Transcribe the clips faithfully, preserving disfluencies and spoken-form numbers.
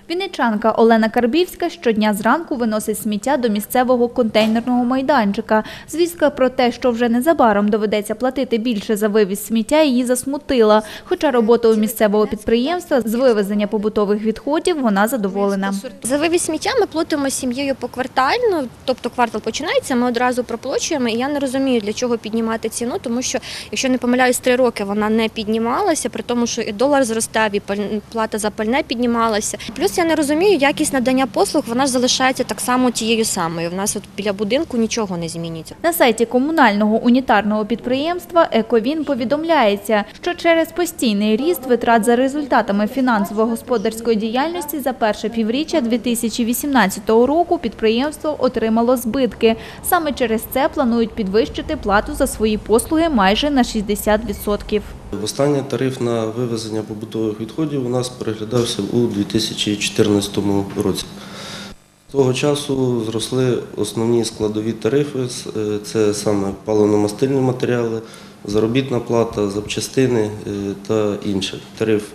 Вінничанка Олена Карбівська щодня зранку виносить сміття до місцевого контейнерного майданчика. Звістка про те, що вже незабаром доведеться платити більше за вивіз сміття, її засмутила. Хоча роботою місцевого підприємства з вивезення побутових відходів вона задоволена. За вивіз сміття ми платимо з сім'єю поквартально, тобто квартал починається, ми одразу проплачуємо. І я не розумію, для чого піднімати ціну, тому що, якщо не помиляюсь, три роки вона не піднімалася, при тому, що і долар зростав, і плата за пальне піднімалася. Плюс я не розумію, якість надання послуг, вона ж залишається так само тією самою. У нас от біля будинку нічого не змінюється. На сайті комунального унітарного підприємства «Ековін» повідомляється, що через постійний ріст витрат за результатами фінансово-господарської діяльності за перше півріччя дві тисячі вісімнадцятого року підприємство отримало збитки. Саме через це планують підвищити плату за свої послуги майже на шістдесят відсотків. Останній тариф на вивезення побутових відходів у нас переглядався у дві тисячі чотирнадцятому році. З того часу зросли основні складові тарифи, це саме паливно-мастильні матеріали, заробітна плата, запчастини та інше. Тариф,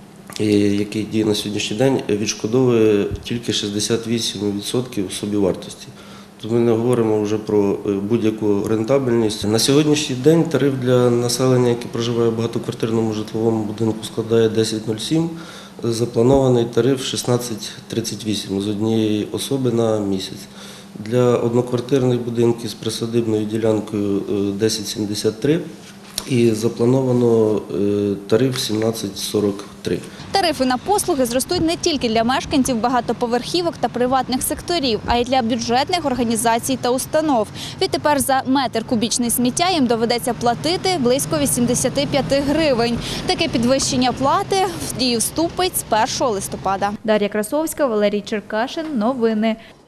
який діє на сьогоднішній день, відшкодовує тільки шістдесят вісім відсотків собівартості. Ми не говоримо вже про будь-яку рентабельність. На сьогоднішній день тариф для населення, яке проживає в багатоквартирному житловому будинку, складає десять нуль сім. Запланований тариф шістнадцять тридцять вісім з однієї особи на місяць. Для одноквартирних будинків з присадибною ділянкою десять сімдесят три. І заплановано тариф сімнадцять сорок три. Тарифи на послуги зростуть не тільки для мешканців багатоповерхівок та приватних секторів, а й для бюджетних організацій та установ. Відтепер за метр кубічний сміття їм доведеться платити близько вісімдесят п'ять гривень. Таке підвищення плати в дію вступить з першого листопада. Дар'я Красовська, Валерій Черкашин. Новини.